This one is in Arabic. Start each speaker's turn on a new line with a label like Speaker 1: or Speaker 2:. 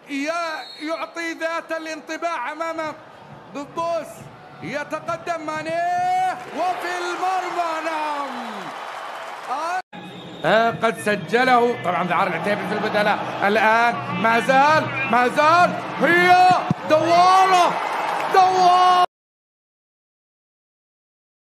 Speaker 1: يعطي ذات الانطباع أمام قدوس. يتقدم ماني وفي المرمى. نعم قد سجله طبعا ذعار العتيبي في البدلاء. الآن ما زال هي دوارة